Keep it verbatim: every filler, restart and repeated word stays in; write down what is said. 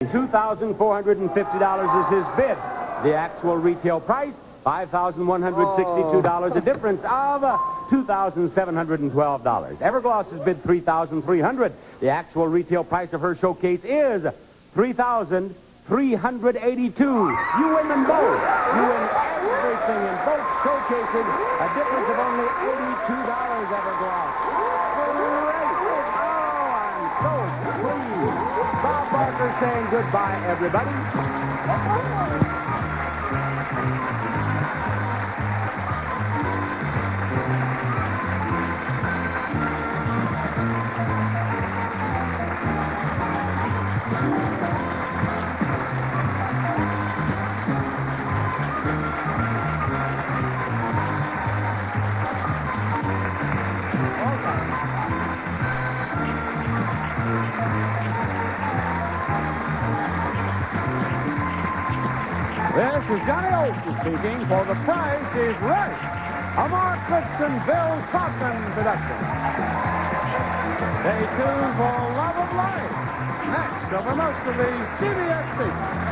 and two thousand four hundred fifty dollars is his bid. The actual retail price, five thousand one hundred sixty-two dollars, a difference of uh, two thousand seven hundred twelve dollars. Evergloss has bid three thousand three hundred dollars. The actual retail price of her showcase is three thousand three hundred eighty-two dollars. You win them both. You win everything in both showcases. A difference of only eighty-two dollars, Evergloss. Great. Oh, I'm so pleased. Bob Barker saying goodbye, everybody. This is Johnny Olson speaking for The Price is Right, a Mark Fitz and Bill Faulkner production. Stay tuned for Love of Life, next over most of the C B S stations.